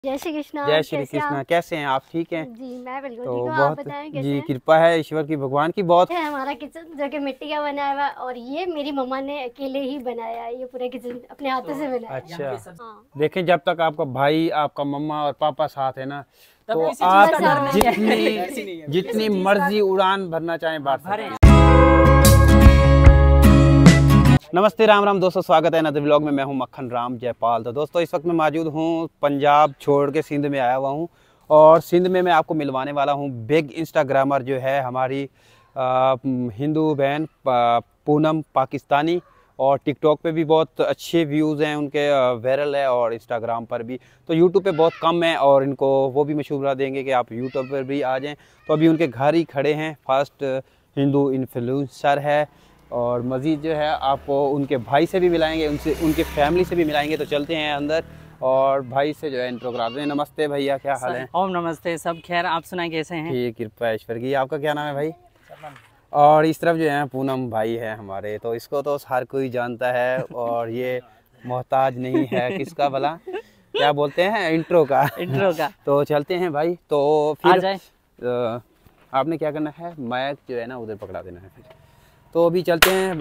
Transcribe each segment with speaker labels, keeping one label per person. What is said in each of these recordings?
Speaker 1: जय श्री कृष्णा।
Speaker 2: जय श्री कृष्णा। कैसे हैं आप? ठीक हैं
Speaker 1: जी, मैं बिल्कुल
Speaker 2: तो
Speaker 1: ठीक हूँ।
Speaker 2: बहुत
Speaker 1: आप बताएं कैसे
Speaker 2: जी
Speaker 1: हैं?
Speaker 2: कृपा है ईश्वर की, भगवान की बहुत।
Speaker 1: है हमारा किचन जो कि मिट्टी का बनाया हुआ है और ये मेरी मम्मा ने अकेले ही बनाया है। ये पूरा किचन अपने हाथों से बनाया है।
Speaker 2: अच्छा
Speaker 1: हाँ।
Speaker 2: देखें, जब तक आपका भाई, आपका मम्मा और पापा साथ है ना, तो
Speaker 1: किसी
Speaker 2: आप
Speaker 1: चीज़ का डर नहीं
Speaker 2: जितनी मर्जी उड़ान भरना चाहें भर सकते हैं। नमस्ते, राम राम दोस्तों, स्वागत है नदर व्लॉग में। मैं हूं मक्खन राम जयपाल। तो दोस्तों इस वक्त मैं मौजूद हूं पंजाब छोड़ के सिंध में आया हुआ हूं और सिंध में मैं आपको मिलवाने वाला हूं बिग इंस्टाग्रामर जो है हमारी हिंदू बहन पूनम पाकिस्तानी। और टिकटॉक पे भी बहुत अच्छे व्यूज़ हैं उनके, वायरल है, और इंस्टाग्राम पर भी। तो यूट्यूब पे बहुत कम है और इनको वो भी मशवरा देंगे कि आप यूट्यूब पर भी आ जाएँ। तो अभी उनके घर ही खड़े हैं, फर्स्ट हिंदू इन्फ्लुएंसर है। और मज़ीद जो है आपको उनके भाई से भी मिलाएंगे, उनके फैमिली से भी मिलाएंगे। तो चलते हैं अंदर और भाई से जो है इंट्रो करा दें। नमस्ते भैया, क्या हाल है?
Speaker 3: ओम नमस्ते, सब खैर, आप सुनाए कैसे हैं?
Speaker 2: ठीक, कृपा है ईश्वर की। आपका क्या नाम है भाई? और इस तरफ जो है पूनम भाई है हमारे, तो इसको तो हर कोई जानता है और ये मोहताज नहीं है किसका भला, क्या बोलते हैं, इंट्रो का।
Speaker 3: इंट्रो का।
Speaker 2: तो चलते हैं भाई, तो
Speaker 3: आ
Speaker 2: फिर
Speaker 3: जाए।
Speaker 2: आपने क्या करना है, माइक जो है ना उधर पकड़ा देना है फिर। तो अभी चलते हैं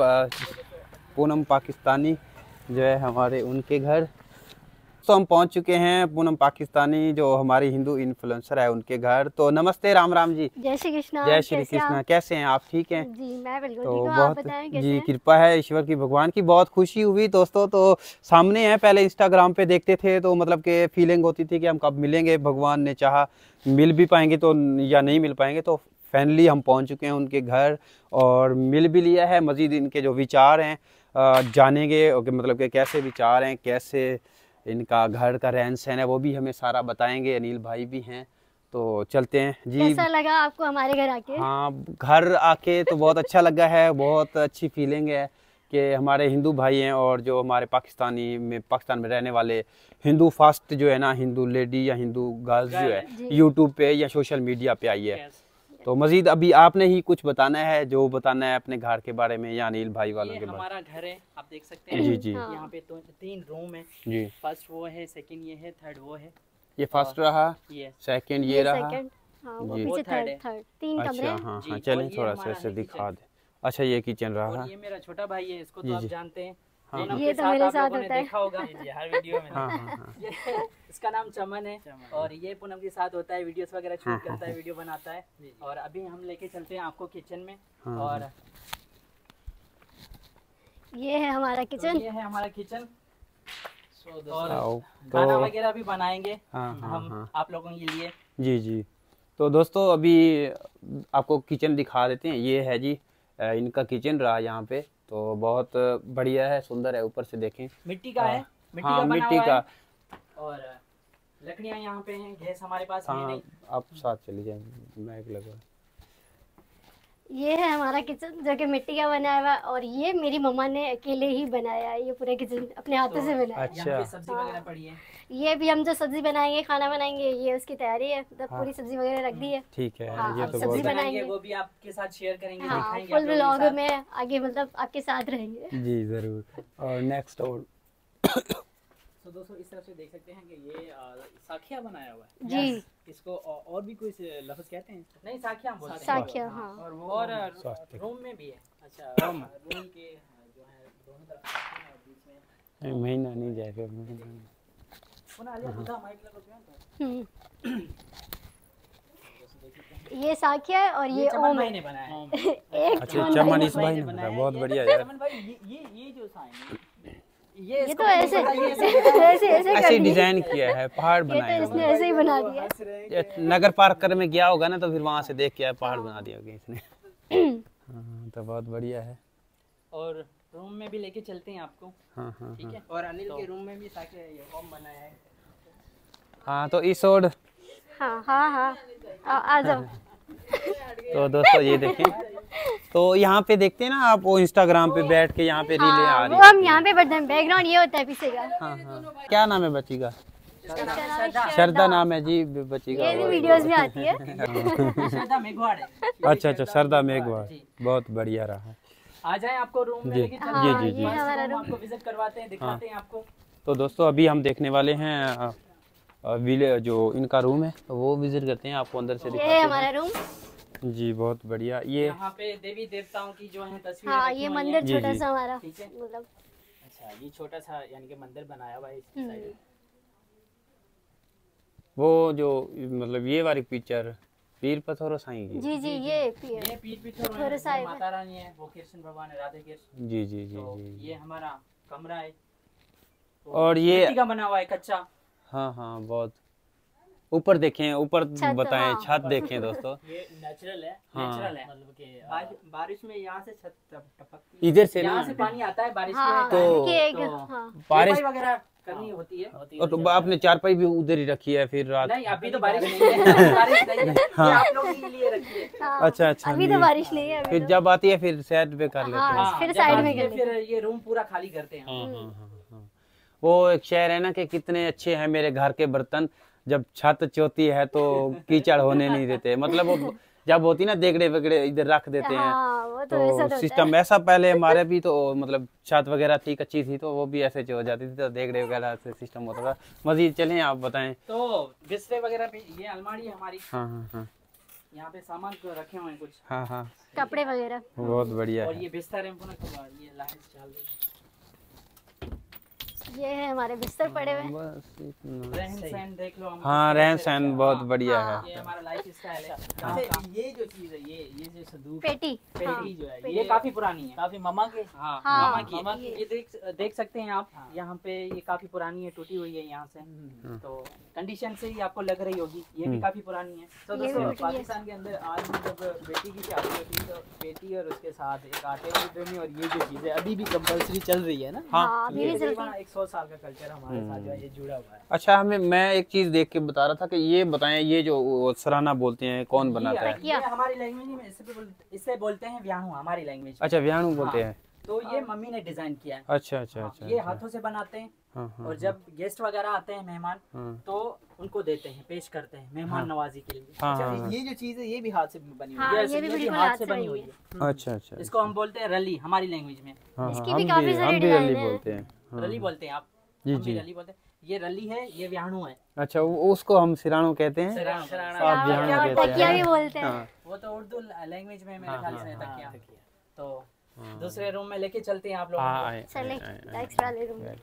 Speaker 2: पूनम पाकिस्तानी जो है हमारे उनके घर। तो हम पहुंच चुके हैं पूनम पाकिस्तानी जो हमारी हिंदू इन्फ्लुएंसर है उनके घर। तो नमस्ते, राम राम जी।
Speaker 1: जय श्री कृष्णा।
Speaker 2: जय श्री कृष्णा। कैसे हैं आप? ठीक हैं?
Speaker 1: जी, मैं बिल्कुल
Speaker 2: तो
Speaker 1: ठीक हूँ। आप
Speaker 2: बहुत
Speaker 1: बताएं कैसे
Speaker 2: जी
Speaker 1: हैं?
Speaker 2: कृपा है ईश्वर की, भगवान की बहुत खुशी हुई दोस्तों। तो सामने है, पहले इंस्टाग्राम पे देखते थे तो मतलब कि फीलिंग होती थी कि हम कब मिलेंगे, भगवान ने चाहा मिल भी पाएंगे तो या नहीं मिल पाएंगे। तो फाइनली हम पहुंच चुके हैं उनके घर और मिल भी लिया है। मज़ीद इनके जो विचार हैं जानेंगे, मतलब कि कैसे विचार हैं, कैसे इनका घर का रहन सहन है, वो भी हमें सारा बताएंगे। अनिल भाई भी हैं, तो चलते हैं जी।
Speaker 1: कैसा लगा आपको हमारे घर आके?
Speaker 2: हाँ, घर आके तो बहुत अच्छा लगा है, बहुत अच्छी फीलिंग है कि हमारे हिंदू भाई हैं और जो हमारे पाकिस्तान में रहने वाले हिंदू फास्ट जो है ना, हिंदू लेडी या हिंदू गर्ल्स जो है यूट्यूब पे या सोशल मीडिया पे आई है। तो मजीद अभी आपने ही कुछ बताना है, जो बताना है अपने घर के बारे में या अनिल भाई वालों के बारे में।
Speaker 3: हमारा घर है, आप देख सकते हैं।
Speaker 2: जी जी।
Speaker 3: यहाँ पे तो 3 रूम है
Speaker 2: जी।
Speaker 3: फर्स्ट वो है, सेकंड ये है, थर्ड वो है।
Speaker 2: ये फर्स्ट रहा,
Speaker 3: ये
Speaker 2: सेकंड ये रहा।
Speaker 1: हाँ, वो
Speaker 2: जी।
Speaker 1: पीछे
Speaker 3: वो थर्ड है।
Speaker 1: थर्ड 3 कमरे
Speaker 2: अच्छा,
Speaker 1: हैं।
Speaker 2: हाँ
Speaker 3: जी,
Speaker 2: हाँ,
Speaker 3: और
Speaker 2: चलें
Speaker 3: ये
Speaker 2: थोड़ा सा
Speaker 3: हमारा
Speaker 2: ऐसे
Speaker 3: है
Speaker 2: दिखा
Speaker 3: किचन।
Speaker 2: दे। अच्छा, ये किचन रहा।
Speaker 3: और ये मेरा छोटा भाई है, इसको
Speaker 2: जी,
Speaker 3: तो आप
Speaker 2: जी।
Speaker 3: जानते हैं।
Speaker 2: हाँ,
Speaker 3: पूनम
Speaker 1: ये
Speaker 3: के
Speaker 1: तो
Speaker 3: साथ
Speaker 1: मेरे
Speaker 3: आप
Speaker 1: साथ
Speaker 3: लोगों ने
Speaker 1: होता है।
Speaker 3: देखा होगा हर वीडियो में।
Speaker 2: हाँ हाँ हाँ।
Speaker 3: इसका नाम चमन है और ये पूनम के साथ होता है, वीडियोस वगैरह शूट करता है, वीडियो बनाता है। और अभी हम लेके चलते हैं आपको किचन में।
Speaker 2: हाँ,
Speaker 3: और
Speaker 1: ये है हमारा
Speaker 3: तो
Speaker 1: किचन।
Speaker 3: ये है हमारा किचन और
Speaker 2: आओ,
Speaker 3: खाना
Speaker 2: तो
Speaker 3: वगैरह भी बनाएंगे
Speaker 2: हाँ हाँ
Speaker 3: हम
Speaker 2: हाँ
Speaker 3: आप लोगों के लिए।
Speaker 2: जी जी। तो दोस्तों अभी आपको किचन दिखा देते हैं। ये है जी इनका किचन रहा यहाँ पे, तो बहुत बढ़िया है, सुंदर है। ऊपर से देखें,
Speaker 3: मिट्टी का है, मिट्टी
Speaker 2: हाँ
Speaker 3: का बना
Speaker 2: मिट्टी
Speaker 3: हुआ
Speaker 2: का।
Speaker 3: है। और लकड़ियाँ यहाँ पे हैं, गैस हमारे पास है
Speaker 2: हाँ,
Speaker 3: नहीं।
Speaker 2: आप साथ चली जाए, मैं लगा।
Speaker 1: ये है हमारा किचन जो कि मिट्टी का बनाया हुआ है और ये मेरी मम्मा ने अकेले ही बनाया है। ये पूरा किचन अपने हाथों से बनाया है।
Speaker 2: अच्छा।
Speaker 3: यहाँ पे सब्जी वगैरह पड़ी है।
Speaker 1: ये भी हम जो सब्जी बनाएंगे, खाना बनाएंगे, ये उसकी तैयारी है। मतलब पूरी सब्जी वगैरह रख दी है।
Speaker 2: ठीक है,
Speaker 1: हाँ,
Speaker 2: ये
Speaker 1: अब
Speaker 2: तो
Speaker 1: सब्जी
Speaker 2: बहुत
Speaker 1: बनाएंगे।
Speaker 3: वो भी आपके साथ शेयर करेंगे,
Speaker 1: हाँ,
Speaker 3: दिखाएंगे
Speaker 1: फुल
Speaker 3: आप लोगों
Speaker 1: व्लॉग
Speaker 3: के साथ।
Speaker 1: में आगे मतलब आपके साथ रहेंगे।
Speaker 2: जी ज़रूर। और नेक्स्ट और
Speaker 3: तो दोस्तों इस तरफ से देख सकते हैं कि ये साखिया बनाया हुआ है।
Speaker 1: जी।
Speaker 3: इसको और भी कोई लफ्ज कहते हैं? नहीं, साखिया हम बोलते हैं।
Speaker 1: साखिया, हाँ।
Speaker 3: और वो और रूम में भी है। अच्छा, रूम के जो है दोनों तरफ और बीच में
Speaker 2: महीना नहीं जाएगा।
Speaker 1: ये साखिया है और ये
Speaker 3: चमन
Speaker 1: ओम
Speaker 3: भाई
Speaker 1: है।
Speaker 3: ने बनाया है।
Speaker 1: एक
Speaker 2: अच्छा, चमन इस भाई ने
Speaker 3: बनाया
Speaker 2: बनाया,
Speaker 3: है।
Speaker 2: बहुत
Speaker 3: ये
Speaker 2: बढ़िया
Speaker 3: तो
Speaker 2: यार।
Speaker 3: चमन भाई, ये जो साइन है, ये
Speaker 1: ये
Speaker 3: इसको
Speaker 1: तो ऐसे
Speaker 3: पता है, ये
Speaker 1: ऐसे ऐसे कर
Speaker 2: ऐसे
Speaker 1: दिया।
Speaker 2: डिजाइन किया है, पहाड़
Speaker 1: ये
Speaker 2: बनाया
Speaker 1: तो
Speaker 2: हुआ
Speaker 1: इसने ऐसे ही बना दिया।
Speaker 2: है। नगर पार्क में गया होगा ना, तो फिर वहां से देख के पहाड़ बना दिया होगा इसने। हाँ, तो बहुत बढ़िया है।
Speaker 3: और रूम में भी लेके चलते हैं आपको।
Speaker 2: हाँ हाँ
Speaker 3: ठीक है। और अनिल के रूम में भी साके ये होम बनाया है।
Speaker 2: हाँ। तो इस ओर
Speaker 1: हाँ हाँ हाँ, आ जाओ।
Speaker 2: तो दोस्तों ये देखें, तो यहाँ पे देखते हैं ना आप, वो इंस्टाग्राम पे बैठ के यहाँ पे रीलें आ
Speaker 1: हाँ,
Speaker 2: रही
Speaker 1: वो हम यहाँ पे बैठते हैं। बैकग्राउंड ये होता है पीछे का।
Speaker 2: हाँ हाँ। क्या नाम है बच्ची का?
Speaker 1: शरदा।
Speaker 2: शरदा नाम है जी बच्ची का।
Speaker 1: ये भी वीडियोस में आती है।
Speaker 3: श्रद्धा मेघवाड़ है।
Speaker 2: अच्छा अच्छा, शरदा मेघवाड़, बहुत बढ़िया रहा।
Speaker 3: आ जाए, आपको रूम में
Speaker 2: जी
Speaker 3: लेके चलते
Speaker 1: हाँ,
Speaker 3: हैं।
Speaker 1: ये हमारा रूम।
Speaker 3: आपको विजिट करवाते हैं, दिखाते हैं आपको।
Speaker 2: तो दोस्तों अभी हम देखने वाले हैं जो इनका रूम है वो विजिट करते हैं, आपको अंदर से
Speaker 1: ये
Speaker 2: दिखाते
Speaker 1: है
Speaker 2: हैं।
Speaker 1: हमारा रूम।
Speaker 2: जी बहुत बढ़िया। ये
Speaker 3: यहाँ पे देवी देवताओं की जो है तस्वीरें
Speaker 1: हाँ,
Speaker 3: रखी
Speaker 1: ये
Speaker 3: हुई
Speaker 1: मंदिर
Speaker 3: हैं।
Speaker 2: जी,
Speaker 1: छोटा
Speaker 2: जी।
Speaker 1: सा हमारा,
Speaker 3: ठीक है।
Speaker 1: मतलब
Speaker 3: अच्छा, ये छोटा सा यानी कि मंदिर बनाया हुआ है इसकी साइड।
Speaker 2: वो जो मतलब ये वाली पिक्चर पीर पत्थर साईं की।
Speaker 1: जी जी, ये पियर
Speaker 3: ये पीठ पिथौर
Speaker 1: पिथौर
Speaker 3: है,
Speaker 1: साहिब
Speaker 3: ये माता रानी है, वो कृष्ण भगवान है, राधे कृष्ण।
Speaker 2: जी जी जी
Speaker 3: तो
Speaker 2: जी।
Speaker 3: ये हमारा कमरा है। तो
Speaker 2: और ये
Speaker 3: मिट्टी का बना हुआ है, कच्चा।
Speaker 2: हाँ हाँ बहुत। ऊपर देखें, ऊपर
Speaker 1: छत,
Speaker 2: बताएं,
Speaker 1: हाँ।
Speaker 2: छत देखें दोस्तों।
Speaker 3: ये नेचुरल है।
Speaker 2: हाँ।
Speaker 3: नेचुरल है, मतलब कि बारिश में यहाँ से छत टपकती है।
Speaker 2: इधर से
Speaker 3: यहाँ
Speaker 2: ना
Speaker 3: से पानी आता है बारिश
Speaker 1: हाँ,
Speaker 3: में।
Speaker 2: तो-
Speaker 1: देखिए एक,
Speaker 3: तो
Speaker 1: हाँ
Speaker 2: बारिश
Speaker 3: बारिश वगैरह करनी होती है।
Speaker 2: और तो आपने चारपाई भी उधर ही रखी है फिर रात।
Speaker 3: नहीं, अभी तो बारिश नहीं है। बारिश नहीं है,
Speaker 2: हाँ।
Speaker 3: ये आप लोग के लिए रखी है।
Speaker 1: हाँ,
Speaker 2: अच्छा अच्छा।
Speaker 1: अभी तो
Speaker 2: नहीं।
Speaker 1: बारिश नहीं है,
Speaker 2: फिर
Speaker 1: अभी तो
Speaker 2: जब आती है फिर साइड पे कर लेते हैं।
Speaker 1: हाँ, फिर
Speaker 3: जब
Speaker 1: साइड
Speaker 3: आती
Speaker 1: में
Speaker 3: है,
Speaker 1: कर
Speaker 3: फिर ये रूम पूरा खाली करते हैं।
Speaker 2: हाँ हाँ हाँ हाँ। वो एक शेर है ना कि कितने अच्छे हैं मेरे घर के बर्तन, जब छत चोती है तो कीचड़ होने नहीं देते। मतलब वो जब होती ना देगड़े वगड़े इधर रख देते हैं।
Speaker 1: हाँ, वो तो ऐसा
Speaker 2: तो
Speaker 1: होता है।
Speaker 2: सिस्टम ऐसा पहले हमारे भी तो मतलब छत वगैरह थी कच्ची थी तो वो भी ऐसे हो जाती थी, तो देगड़े वगैरह से सिस्टम होता था। मजीद चलें आप बताएं।
Speaker 3: तो बिस्तर वगैरह भी, ये अलमारी है हमारी।
Speaker 2: हाँ हाँ हाँ
Speaker 3: यहाँ पे सामान तो रखे हुए हैं कुछ।
Speaker 2: हाँ हाँ
Speaker 1: कपड़े वगैरह।
Speaker 2: बहुत बढ़िया
Speaker 3: और
Speaker 2: है।
Speaker 3: ये बिस्तर है, ये लाइट चल रही है।
Speaker 1: ये है हमारे बिस्तर पड़े हुए हैं।
Speaker 2: बस इतना।
Speaker 3: रहन सहन देख लो हम।
Speaker 2: हाँ रहन सहन बहुत बढ़िया
Speaker 1: हाँ।
Speaker 3: ये
Speaker 2: है।
Speaker 3: हमारा लाइफ स्टाइल है।
Speaker 4: अच्छा, ये जो चीज है, ये जो संदूक
Speaker 1: पेटी, हाँ,
Speaker 4: पेटी जो है,
Speaker 3: ये काफी पुरानी है।
Speaker 4: काफी मम्मा के।
Speaker 3: हाँ,
Speaker 1: हाँ,
Speaker 3: मामा की।
Speaker 1: मामा की।
Speaker 3: ये देख सकते हैं आप। यहाँ पे ये काफी पुरानी है, टूटी हुई है यहाँ से। तो कंडीशन से ही आपको लग रही होगी, ये भी काफी पुरानी है।
Speaker 4: तो
Speaker 1: ये भी
Speaker 4: दोस्तों
Speaker 1: टूटी है।
Speaker 4: पाकिस्तान के अंदर आज भी जब बेटी की शादी होती है तो बेटी और उसके साथ एक आटे की दोनी, और ये जो चीज है अभी भी कंपलसरी चल रही है ना।
Speaker 1: हाँ, अभी
Speaker 4: ये
Speaker 1: भी चलती
Speaker 4: तकरीबन
Speaker 1: है।
Speaker 4: 100 साल का कल्चर हमारे साथ जो है ये जुड़ा हुआ है।
Speaker 2: अच्छा मैं एक चीज देख के बता रहा था कि ये बताएं, ये जो वो सराहना बोलते हैं कौन बनाता है?
Speaker 3: ये हमारी लैंग्वेज में इससे बोलते हैं व्याहू, हमारी लैंग्वेज।
Speaker 2: अच्छा व्याणु बोलते हैं।
Speaker 3: तो ये मम्मी ने डिजाइन किया है।
Speaker 2: अच्छा अच्छा अच्छा।
Speaker 3: ये हाथों से बनाते हैं।
Speaker 2: हाँ हाँ
Speaker 3: और जब गेस्ट वगैरह आते हैं, मेहमान,
Speaker 2: हाँ
Speaker 3: तो उनको देते हैं, पेश करते हैं मेहमान नवाजी के लिए।
Speaker 2: हाँ
Speaker 4: अच्छा,
Speaker 2: हाँ
Speaker 4: ये जो चीज है ये भी हाथ से बनी हुई
Speaker 1: हाँ,
Speaker 4: है।
Speaker 3: Yes,
Speaker 1: ये भी बिल्कुल
Speaker 3: हाथ से बनी हुई है।
Speaker 2: हाँ। अच्छा अच्छा।
Speaker 3: इसको हम बोलते हैं रली, हमारी लैंग्वेज में।
Speaker 2: हाँ हाँ
Speaker 1: इसकी भी काफी सारी
Speaker 2: हम भी
Speaker 1: डिजाइन
Speaker 2: रली
Speaker 1: है।
Speaker 2: बोलते हैं। हाँ,
Speaker 3: रली बोलते हैं आप?
Speaker 2: जी,
Speaker 3: हम भी
Speaker 2: जी।
Speaker 3: रली बोलते हैं। ये रली है, ये व्याणु है।
Speaker 2: अच्छा उसको हम सिराणु कहते हैं।
Speaker 3: सराहना।
Speaker 2: आप व्याणु
Speaker 1: और
Speaker 2: कहते
Speaker 1: तकिया भी
Speaker 2: हैं।
Speaker 1: बोलते हैं।
Speaker 2: हाँ
Speaker 3: वो तो उर्दू लैंग्वेज में मेरे
Speaker 2: हाँ,
Speaker 3: ख्याल
Speaker 2: हाँ,
Speaker 3: से
Speaker 2: हाँ,
Speaker 3: तकिया। तो दूसरे रूम में लेके चलते हैं आप लोगों
Speaker 2: हाँ
Speaker 3: को।
Speaker 2: आए,
Speaker 1: चले
Speaker 2: आए, आए,
Speaker 1: नेक्स्ट वाले रूम में।
Speaker 2: आए।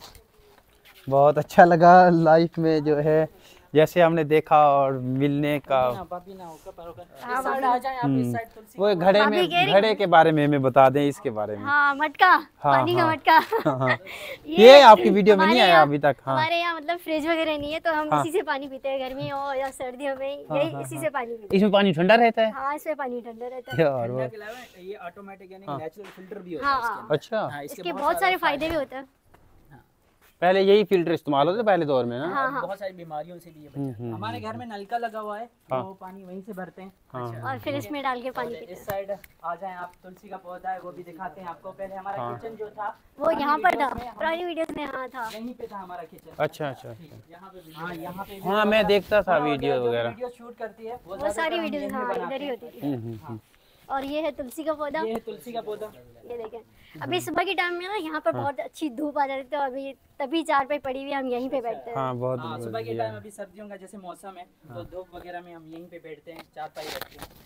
Speaker 2: बहुत अच्छा लगा लाइफ में जो है जैसे हमने देखा और मिलने का।
Speaker 3: भाभी ना होकर पर होकर
Speaker 1: हाँ,
Speaker 3: इस साइड आ जाए आप, इस साइड तुलसी
Speaker 2: वो
Speaker 3: का
Speaker 2: घड़े
Speaker 1: भाभी कह
Speaker 2: में
Speaker 1: रही-
Speaker 2: घड़े के बारे में हमें बता दें, इसके बारे में।
Speaker 1: हाँ, मटका, पानी का
Speaker 2: हाँ।
Speaker 1: मटका।
Speaker 2: हाँ। ये आपकी वीडियो में नहीं
Speaker 1: हमारे
Speaker 2: आया
Speaker 1: यहाँ-
Speaker 2: अभी तक। हाँ
Speaker 1: हमारे यहाँ मतलब फ्रिज वगैरह नहीं है, तो हम
Speaker 2: हाँ।
Speaker 1: इसी से पानी पीते हैं, गर्मी हो या सर्दियों में,
Speaker 2: हाँ,
Speaker 1: यही
Speaker 2: हाँ,
Speaker 1: इसी
Speaker 2: हाँ।
Speaker 1: से पानी पीते
Speaker 2: इसमें पानी ठंडा रहता है
Speaker 1: हैं। हाँ, इसमें पानी ठंडा रहता है।
Speaker 2: यार
Speaker 4: ठंडा
Speaker 2: वो।
Speaker 4: के अलावा ये ऑटोमेटिक यानी
Speaker 2: हाँ।
Speaker 4: नेचुरल फिल्टर भी होता है
Speaker 1: हाँ,
Speaker 4: इसके अंदर।
Speaker 2: अच्छा
Speaker 4: हाँ,
Speaker 1: इसके बहुत सारे फायदे भी होते हैं।
Speaker 2: पहले यही फिल्टर इस्तेमाल होते पहले दौर में ना।
Speaker 1: हाँ, हाँ।
Speaker 4: बहुत सारी बीमारियों से भी ये बचा।
Speaker 3: हमारे घर में नलका लगा हुआ है,
Speaker 2: हाँ।
Speaker 3: वो पानी वहीं से भरते हैं।
Speaker 2: हाँ
Speaker 1: और फिर इसमें डाल के पानी पीते
Speaker 3: इस साइड आ जाएं आप, तुलसी का पौधा है, वो भी दिखाते हैं आपको। पहले हमारा
Speaker 2: हाँ।
Speaker 3: किचन जो था
Speaker 1: हैं। वो
Speaker 3: पुरानी
Speaker 1: यहाँ पर था,
Speaker 3: वीडियोस में हम-
Speaker 1: पुरानी वीडियोस में हाँ था।
Speaker 3: यहीं पे था हमारा किचन।
Speaker 2: अच्छा अच्छा अच्छा।
Speaker 4: यहाँ पे भी
Speaker 3: हाँ, यहाँ पे
Speaker 2: हाँ मैं देखता था वीडियो वगैरह।
Speaker 3: वीडियो शूट करती है
Speaker 1: वो
Speaker 3: ज्यादातर
Speaker 1: सारी
Speaker 3: हम
Speaker 1: वीडियोस
Speaker 3: यहीं
Speaker 1: हाँ
Speaker 3: पे बनाते
Speaker 1: इधर ही
Speaker 3: हैं।
Speaker 1: होती थी। और ये है तुलसी का पौधा,
Speaker 3: ये है तुलसी का पौधा।
Speaker 1: ये देखें। अभी सुबह के टाइम में ना यहाँ पर बहुत अच्छी धूप आ जाती है, तो अभी तभी चारपाई पड़ी हुई है, हम यहीं पे बैठते हैं।
Speaker 2: हाँ बहुत
Speaker 3: हाँ, सुबह के
Speaker 2: बढ़िया।
Speaker 3: टाइम अभी सर्दियों का जैसे मौसम है, तो धूप वगैरह में हम यहीं पे बैठते हैं, चारपाई रखते हैं।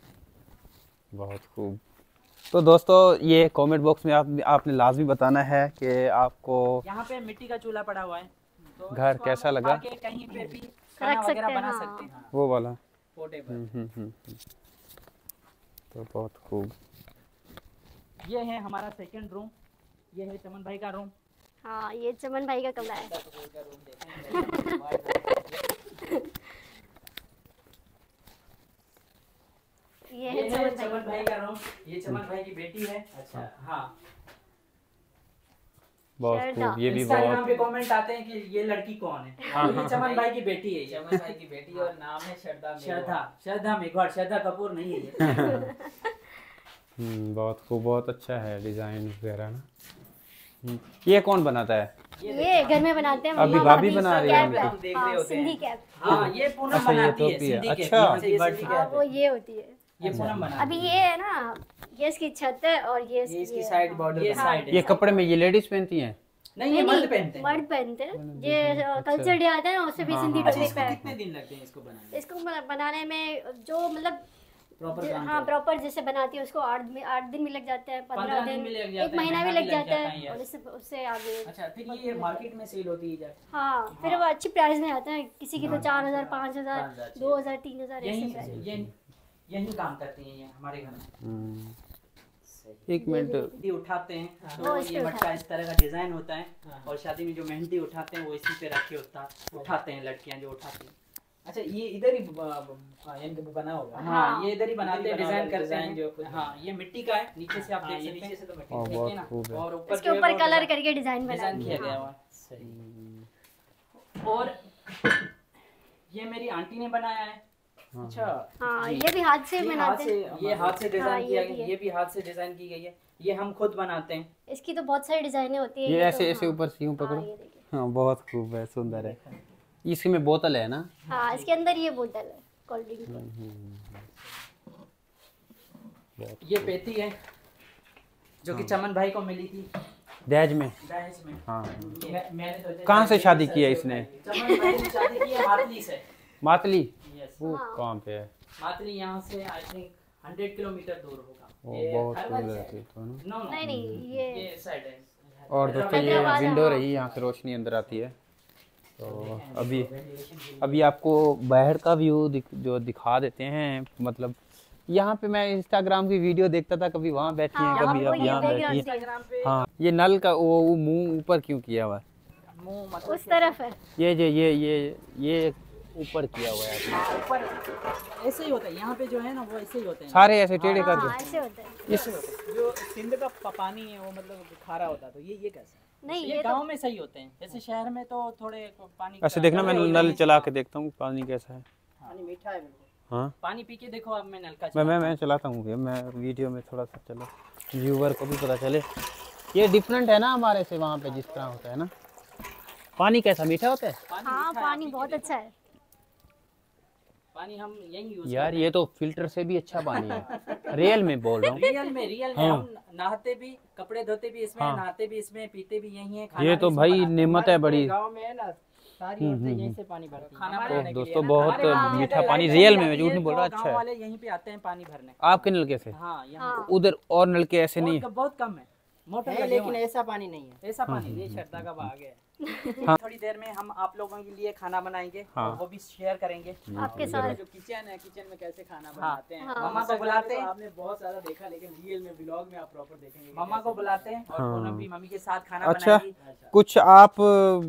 Speaker 2: बहुत खूब। तो दोस्तों ये कमेंट बॉक्स में आपने लाजमी बताना है कि आपको
Speaker 3: यहाँ पे मिट्टी का चूल्हा पड़ा हुआ है, तो
Speaker 2: घर
Speaker 3: इसको
Speaker 2: कैसा
Speaker 3: हम
Speaker 2: लगा?
Speaker 3: उठा के कहीं पे भी खाना
Speaker 1: सकते
Speaker 3: वगैरह
Speaker 1: हैं,
Speaker 3: बना
Speaker 1: हाँ।
Speaker 3: सकते हैं,
Speaker 2: वो वाला।
Speaker 3: पोर्टेबल।
Speaker 2: तो बहुत खूब।
Speaker 3: ये है हमारा सेकंड रूम, ये है चमन भाई का रूम।
Speaker 1: हाँ, ये चमन भाई का कमरा है। ये
Speaker 3: ये
Speaker 1: है
Speaker 3: है
Speaker 1: चमन
Speaker 3: चमन
Speaker 1: भाई
Speaker 3: भाई का रूम, ये चमन भाई की बेटी है। अच्छा, हाँ।
Speaker 2: बहुत
Speaker 1: श्रद्धा।
Speaker 2: खूब। ये भी
Speaker 3: इंस्टाग्राम पे
Speaker 2: बहुत।
Speaker 3: कमेंट आते हैं कि ये लड़की कौन है,
Speaker 2: हाँ,
Speaker 3: तो ये चमन भाई की बेटी है।
Speaker 4: चमन भाई की बेटी और नाम है श्रद्धा
Speaker 3: श्रद्धा मेघवाल, श्रद्धा कपूर नहीं है ये।
Speaker 2: बहुत खूब, बहुत अच्छा है डिजाइन वगैरह ना। ये कौन बनाता है?
Speaker 1: ये घर में बनाते हैं,
Speaker 2: अभी
Speaker 1: मम्मा
Speaker 2: भाभी बना रही है
Speaker 1: कैप
Speaker 2: हमको।
Speaker 4: हम देख
Speaker 1: हाँ,
Speaker 4: रहे होते
Speaker 1: सिंधी
Speaker 4: हैं।
Speaker 1: कैप।
Speaker 3: हाँ, ये पूनम
Speaker 2: अच्छा, ये
Speaker 3: बनाती है,
Speaker 2: टोपी है।
Speaker 3: सिंधी कैप।
Speaker 2: अच्छा।
Speaker 3: यहाँ से ये सिंधी
Speaker 1: हाँ,
Speaker 3: कैप
Speaker 1: वो
Speaker 3: है।
Speaker 1: ये होती है।
Speaker 3: ये पूनम बनाती
Speaker 1: अभी ये है ना, ये इसकी छत है और ये
Speaker 4: ये इसकी
Speaker 1: ये-
Speaker 4: साइड बॉर्डर
Speaker 3: ये
Speaker 4: बना
Speaker 3: साइड
Speaker 4: है।
Speaker 3: है।
Speaker 2: ये कपड़े में ये लेडीज पहनती हैं?
Speaker 3: नहीं, ये मर्द पहनते हैं।
Speaker 1: मर्द पहनते हैं। ये कल्चर डे आता है ना, उससे भी सिंधी
Speaker 3: अच्छा,
Speaker 1: टोपी
Speaker 3: इसको
Speaker 1: पहन।
Speaker 3: कितने दिन लगते हैं इसको बनाने में?
Speaker 1: इसको बनाने में जो मतलब
Speaker 3: प्रॉपर काम
Speaker 1: हाँ प्रॉपर जैसे बनाती है उसको 8 दिन भी लग जाते हैं, 15
Speaker 3: दिन
Speaker 1: दिन,
Speaker 3: भी लग जाता
Speaker 1: 1
Speaker 3: है,
Speaker 1: महीना भी लग जाता है,
Speaker 3: yes।
Speaker 1: और उससे आगे।
Speaker 3: अच्छा, फिर ये मार्केट में सेल होती है जब?
Speaker 1: हाँ, फिर वो अच्छी प्राइस में आता है, किसी की तो 4000, 5000, 2000, 3000 ऐसे
Speaker 3: यही
Speaker 1: प्राइस।
Speaker 3: यही काम करती हैं ये हमारे घर में।
Speaker 2: एक मिनट,
Speaker 3: मेहंदी उठाते हैं तो
Speaker 1: वो इस पे
Speaker 3: ये मटका इस तरह का डिजाइन होता है, और शादी में जो मेहंदी उठाते हैं वो इसी पे रखे होता उठाते हैं लड़कियां जो उठाती हैं।
Speaker 4: अच्छा, ये इधर ही यानी कि बना होगा।
Speaker 3: हाँ, ये इधर ही बनाते हैं,
Speaker 4: इधर ही
Speaker 3: डिजाइन
Speaker 4: बना
Speaker 3: करते
Speaker 4: डिजाइन
Speaker 3: हैं
Speaker 4: जो खुद
Speaker 3: हाँ, ये मिट्टी का है, नीचे से आप
Speaker 4: हाँ,
Speaker 3: देख
Speaker 4: ये
Speaker 3: सकते
Speaker 4: नीचे से तो
Speaker 3: हैं,
Speaker 4: मिट्टी
Speaker 2: हाँ,
Speaker 3: ठीक है
Speaker 2: बहुत
Speaker 3: ना?
Speaker 2: खूब है।
Speaker 3: और ऊपर
Speaker 1: इसके
Speaker 3: जो है
Speaker 1: ऊपर
Speaker 3: वो
Speaker 1: कलर करके डिजाइन
Speaker 3: डिजाइन
Speaker 1: बनाते
Speaker 3: किया
Speaker 1: हैं।
Speaker 3: गया हुआ है।
Speaker 4: सही।
Speaker 3: और ये मेरी आंटी ने बनाया है।
Speaker 4: अच्छा,
Speaker 1: हाँ, ये भी हाथ से
Speaker 4: ये हाथ
Speaker 1: बनाते
Speaker 4: से
Speaker 1: हैं।
Speaker 3: ये हाथ से
Speaker 1: हाँ,
Speaker 3: डिजाइन
Speaker 1: ये
Speaker 3: किया
Speaker 1: भी
Speaker 3: गया,
Speaker 1: है।
Speaker 3: ये भी हाथ से डिजाइन की गई है, ये हम खुद बनाते हैं।
Speaker 1: इसकी तो बहुत सारी डिजाइनें होती है।
Speaker 2: ये
Speaker 1: तो
Speaker 2: ऐसे ऐसे
Speaker 1: हाँ।
Speaker 2: ऊपर से यूं
Speaker 1: हाँ,
Speaker 2: पकड़ो।
Speaker 1: ये देखिए।
Speaker 2: हाँ, बहुत खूब है, सुंदर है। इसमें बोतल है ना?
Speaker 1: हाँ, इसके अंदर ये बोतल है कोल्ड ड्रिंक की।
Speaker 3: ये पेटी है जो कि चमन भाई को मिली थी
Speaker 2: दहेज में।
Speaker 3: दहेज में।
Speaker 2: हाँ।
Speaker 3: मैंने सोचा
Speaker 2: कहाँ से शादी की है इसने?
Speaker 3: चमन भाई ने शादी की है मातली से।
Speaker 2: मातली?
Speaker 3: यस,
Speaker 2: वो
Speaker 1: हाँ।
Speaker 2: कहाँ पे है?
Speaker 3: मातली यहाँ से आई थिंक 100 किलोमीटर दूर होगा।
Speaker 2: वो
Speaker 3: ये
Speaker 2: बहुत
Speaker 3: हरवल
Speaker 2: दूर
Speaker 3: से
Speaker 2: रहती है तो ना।
Speaker 3: नो नो,
Speaker 1: नहीं,
Speaker 3: ये साइड है।
Speaker 2: और दोस्तों ये
Speaker 1: हैदराबाद,
Speaker 2: विंडो
Speaker 1: हाँ।
Speaker 2: रही, यहाँ से रोशनी अंदर आती है। तो अभी आपको बाहर का व्यू जो दिखा देते हैं। मतलब यहाँ पे मैं इंस्टाग्राम की वीडियो देखता था, कभी वहाँ बैठी हैं,
Speaker 1: हाँ,
Speaker 2: कभी
Speaker 1: वो
Speaker 2: अब
Speaker 1: ये
Speaker 2: यहाँ बैठी
Speaker 1: background
Speaker 2: हैं।
Speaker 3: इंस्टाग्राम पे
Speaker 2: हाँ, ये नल का वो मुंह ऊपर क्यों किया हुआ है?
Speaker 3: मुंह मतलब
Speaker 1: उस तरफ है।
Speaker 2: ये ऊपर किया हुआ है आपने।
Speaker 3: ऊपर ऐसे ही होता है, यहाँ पे जो है ना वो ऐसे ही होते हैं।
Speaker 2: सारे ऐसे टेढ़े
Speaker 1: हाँ,
Speaker 2: करके।
Speaker 1: ऐसे होता है।
Speaker 2: इस
Speaker 4: जो सिंध का पानी है वो मतलब खारा होता है, तो ये कैसे?
Speaker 1: नहीं,
Speaker 3: ये
Speaker 1: ये
Speaker 3: गांव
Speaker 1: तो
Speaker 3: में सही होते हैं, जैसे शहर में तो थोड़े पानी
Speaker 2: ऐसे देखना, मैं नल चला के देखता हूँ पानी कैसा है।
Speaker 4: पानी मीठा है बिल्कुल।
Speaker 2: हाँ,
Speaker 3: पानी पी के देखो। अब मैं नल का
Speaker 2: मैं चलाता हूँ भैया, मैं वीडियो में थोड़ा सा चलो, व्यूवर को भी पता चले। ये डिफरेंट है ना हमारे से वहाँ पे जिस तरह होता है ना। पानी कैसा मीठा होता है?
Speaker 1: हाँ, पानी बहुत अच्छा है।
Speaker 3: पानी हम यही यूज
Speaker 2: यार ये तो फिल्टर से भी अच्छा पानी है, रियल में बोल रहा हूँ।
Speaker 3: रियल में
Speaker 2: हाँ।
Speaker 3: हम नहाते भी, कपड़े धोते भी इसमें,
Speaker 2: हाँ।
Speaker 3: नहाते भी इसमें, पीते भी यही है, खाना
Speaker 2: ये
Speaker 3: भी
Speaker 2: तो
Speaker 3: इसमें
Speaker 2: भाई
Speaker 3: बनाते हैं।
Speaker 2: नेमत है बड़ी।
Speaker 4: गांव में है ना, सारी औरतें यहीं से पानी भरती हैं।
Speaker 3: खाना
Speaker 4: हमारे
Speaker 3: बनाने
Speaker 2: ओह,
Speaker 3: के लिए
Speaker 2: दोस्तों
Speaker 3: ना,
Speaker 2: बहुत
Speaker 3: हमारे गाँव में
Speaker 2: मीठा
Speaker 3: अगर
Speaker 2: पानी,
Speaker 3: लाइट
Speaker 2: रियल
Speaker 3: चली
Speaker 2: में, मैं
Speaker 3: जाती
Speaker 2: झूठ
Speaker 3: है
Speaker 2: नहीं बोल
Speaker 3: तो
Speaker 2: रहा,
Speaker 3: गाँव
Speaker 2: अच्छा है।
Speaker 3: वाले यहीं पे आते हैं पानी भरने।
Speaker 2: आपके नलके से?
Speaker 3: हाँ, यहाँ
Speaker 1: हाँ।
Speaker 2: उधर और नलके ऐसे नहीं है?
Speaker 3: बहुत कम है, मोटर
Speaker 4: है,
Speaker 3: लगे
Speaker 4: लेकिन
Speaker 3: हुए हैं।
Speaker 4: ऐसा पानी नहीं है।
Speaker 3: ऐसा पानी, ये श्रद्धा का भाग है।
Speaker 2: हाँ।
Speaker 3: थोड़ी देर में हम आप लोगों के लिए खाना बनाएंगे,
Speaker 2: हाँ।
Speaker 3: और वो भी शेयर करेंगे।
Speaker 1: आपके साथ।
Speaker 4: जो किचन है, किचन में कैसे खाना बनाते हैं,
Speaker 1: हाँ।
Speaker 3: मम्मा को बुलाते हैं,
Speaker 4: आपने बहुत सारा देखा, लेकिन रियल में व्लॉग में आप प्रॉपर देखेंगे कि
Speaker 3: मम्मा को बुलाते हैं, और
Speaker 2: हाँ।
Speaker 3: उन्होंने भी मम्मी के साथ खाना
Speaker 2: अच्छा,
Speaker 3: बनाएंगी।
Speaker 2: कुछ आप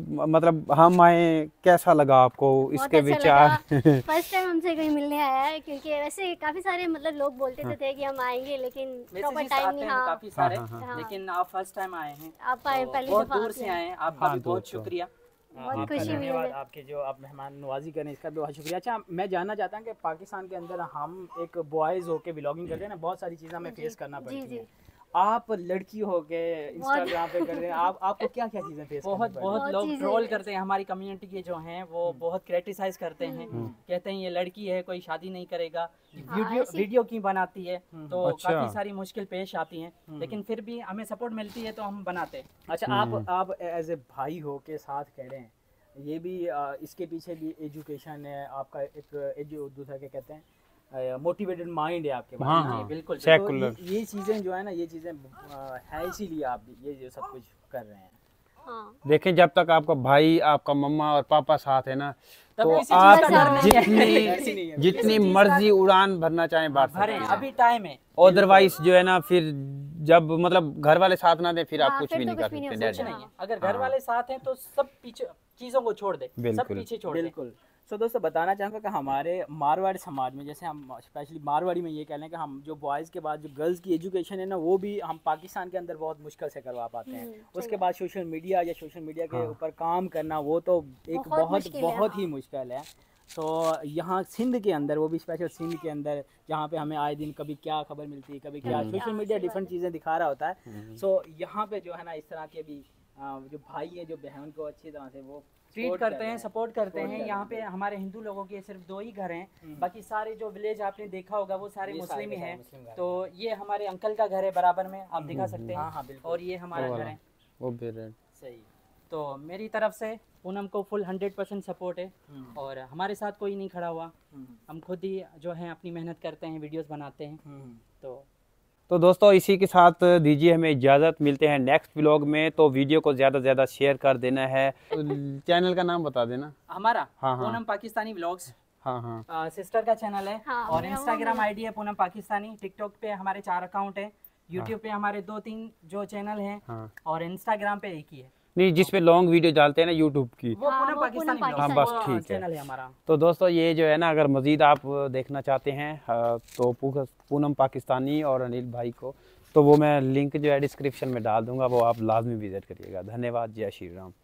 Speaker 2: मतलब हम आए, कैसा लगा आपको
Speaker 1: बहुत
Speaker 2: इसके
Speaker 1: अच्छा
Speaker 2: विचार?
Speaker 1: फर्स्ट टाइम हमसे कोई मिलने आया है, क्योंकि वैसे काफी सारे मतलब लोग बोलते थे कि हम आएंगे, लेकिन प्रॉपर
Speaker 3: मैसेजेस
Speaker 1: टाइम
Speaker 3: आते
Speaker 1: नहीं।
Speaker 3: हैं
Speaker 1: हाँ,
Speaker 3: काफी सारे,
Speaker 2: हाँ,
Speaker 1: हाँ।
Speaker 3: लेकिन आप फर्स्ट टाइम आए हैं,
Speaker 1: आप आए
Speaker 3: तो
Speaker 1: पहली
Speaker 3: बहुत
Speaker 1: दफा
Speaker 3: दूर
Speaker 1: आप
Speaker 3: से
Speaker 1: हैं।
Speaker 3: आए हैं, आपका
Speaker 2: हाँ,
Speaker 3: भी
Speaker 2: दूर
Speaker 3: बहुत
Speaker 2: से।
Speaker 3: शुक्रिया।
Speaker 1: बहुत खुशी हुई
Speaker 4: धन्यवाद
Speaker 1: मुझे।
Speaker 4: आपके जो आप मेहमान नवाजी करें, इसका भी बहुत शुक्रिया। अच्छा, मैं जानना चाहता हूँ कि पाकिस्तान के अंदर हम एक बॉयज़ होके व्लॉगिंग करते हैं ना, बहुत सारी चीज़ें हमें फेस करना
Speaker 1: जी,
Speaker 4: पड़ती
Speaker 1: जी।
Speaker 4: हैं। आप लड़की होके इंस्टाग्राम पे कर रहे हैं, आपको क्या क्या चीज़ें फेस
Speaker 3: बहुत
Speaker 4: करनी पड़ती
Speaker 3: बहुत
Speaker 1: बहुत
Speaker 3: लोग
Speaker 1: चीज़ें
Speaker 3: ट्रोल
Speaker 1: हैं।
Speaker 3: करते हैं, हमारी कम्युनिटी के जो हैं वो बहुत क्रिटिसाइज करते हैं, कहते हैं ये लड़की है, कोई शादी नहीं करेगा, वीडियो
Speaker 1: ऐसी-
Speaker 3: वीडियो क्यों बनाती है, तो
Speaker 2: अच्छा।
Speaker 3: काफी सारी मुश्किल पेश आती हैं, लेकिन फिर भी हमें सपोर्ट मिलती है तो हम बनाते हैं।
Speaker 4: अच्छा, आप एज ए भाई हो के साथ खड़े हैं, ये भी इसके पीछे भी एजुकेशन है आपका, एक जो दूसरा क्या कहते हैं, मोटिवेटेड माइंड है आपके पास।
Speaker 2: हाँ,
Speaker 3: जी,
Speaker 2: हाँ,
Speaker 3: बिल्कुल।
Speaker 4: तो
Speaker 2: सेकुलर।
Speaker 4: ये चीज़ें जो है ना, ये चीज़ें है, इसीलिए आप ये जो सब कुछ कर रहे हैं।
Speaker 1: हाँ,
Speaker 2: देखें, जब तक आपका भाई, आपका मम्मा और पापा साथ है ना,
Speaker 3: तब
Speaker 2: तो
Speaker 3: किसी चीज़
Speaker 2: आप
Speaker 3: का डर नहीं है।
Speaker 4: ऐसी नहीं है।
Speaker 2: जितनी
Speaker 3: किसी चीज़
Speaker 2: मर्जी उड़ान भरना चाहें भर
Speaker 3: भरें,
Speaker 2: सकते हैं।
Speaker 3: अभी टाइम है।
Speaker 2: अदरवाइज जो है ना, फिर जब मतलब घर वाले साथ ना दें, फिर आप
Speaker 1: हाँ,
Speaker 2: कुछ
Speaker 1: फिर
Speaker 2: भी
Speaker 1: तो
Speaker 2: नहीं कर
Speaker 1: कुछ भी नहीं
Speaker 2: सकते।
Speaker 1: हो
Speaker 2: डैड।
Speaker 1: सकता।
Speaker 3: नहीं है, अगर घर वाले साथ हैं तो सब पीछे चीजों को छोड़ दे, सब
Speaker 2: बिल्कुल।
Speaker 3: पीछे छोड़ दे।
Speaker 4: बिल्कुल। सो दोस्तों, बताना चाहूँगा कि हमारे मारवाड़ी समाज में, जैसे हम स्पेशली मारवाड़ी में ये कह लें कि हम जो बॉयज़ के बाद जो गर्ल्स की एजुकेशन है ना, वो भी हम पाकिस्तान के अंदर बहुत मुश्किल से करवा पाते हैं। उसके बाद सोशल मीडिया या सोशल मीडिया के ऊपर काम करना, वो तो एक
Speaker 1: बहुत
Speaker 4: बहुत
Speaker 1: मुश्किल है,
Speaker 4: बहुत ही
Speaker 1: हाँ।
Speaker 4: मुश्किल है। तो यहाँ सिंध के अंदर, वो भी स्पेशल सिंध के अंदर, जहाँ पे हमें आए दिन कभी क्या खबर मिलती है, कभी क्या, सोशल मीडिया डिफरेंट चीज़ें दिखा रहा होता है। सो यहाँ पे जो है ना, इस तरह के भी जो भाई है, जो बहन को अच्छी तरह से वो
Speaker 3: ट्रीट करते हैं, सपोर्ट करते हैं। यहाँ पे हमारे हिंदू लोगों के सिर्फ 2 ही घर हैं, बाकी सारे जो विलेज आपने देखा होगा वो सारे मुस्लिम ही हैं। तो ये हमारे अंकल का घर है बराबर में, आप दिखा सकते हैं।
Speaker 4: हाँ, हाँ, बिल्कुल।
Speaker 3: और ये हमारा घर है।
Speaker 2: वो भी रेड।
Speaker 4: सही।
Speaker 3: तो मेरी तरफ से पूनम को फुल 100% सपोर्ट है और हमारे साथ कोई नहीं खड़ा हुआ, हम खुद ही जो है अपनी मेहनत करते हैं, वीडियोस बनाते हैं। तो
Speaker 2: दोस्तों इसी के साथ दीजिए हमें इजाज़त, मिलते हैं नेक्स्ट व्लॉग में। तो वीडियो को ज़्यादा से ज़्यादा शेयर कर देना है। चैनल का नाम बता देना
Speaker 3: हमारा
Speaker 2: हाँ।
Speaker 3: पूनम पाकिस्तानी व्लॉग्स
Speaker 2: हाँ
Speaker 3: सिस्टर का चैनल है
Speaker 1: हाँ,
Speaker 3: और
Speaker 1: मेरा
Speaker 3: इंस्टाग्राम आईडी है पूनम पाकिस्तानी। टिकटॉक पे हमारे 4 अकाउंट है, यूट्यूब पे हमारे 2-3 जो चैनल हैं और इंस्टाग्राम पे एक ही है।
Speaker 2: नहीं, जिस पे लॉन्ग वीडियो डालते हैं ना यूट्यूब की,
Speaker 3: वो पूनम पाकिस्तानी
Speaker 2: हाँ बस ठीक है
Speaker 3: चैनल है हमारा।
Speaker 2: तो दोस्तों ये जो है ना, अगर मज़ीद आप देखना चाहते हैं तो पूनम पाकिस्तानी और अनिल भाई को, तो वो मैं लिंक जो है डिस्क्रिप्शन में डाल दूंगा, वो आप लाजमी विजिट करिएगा। धन्यवाद। जय श्री राम।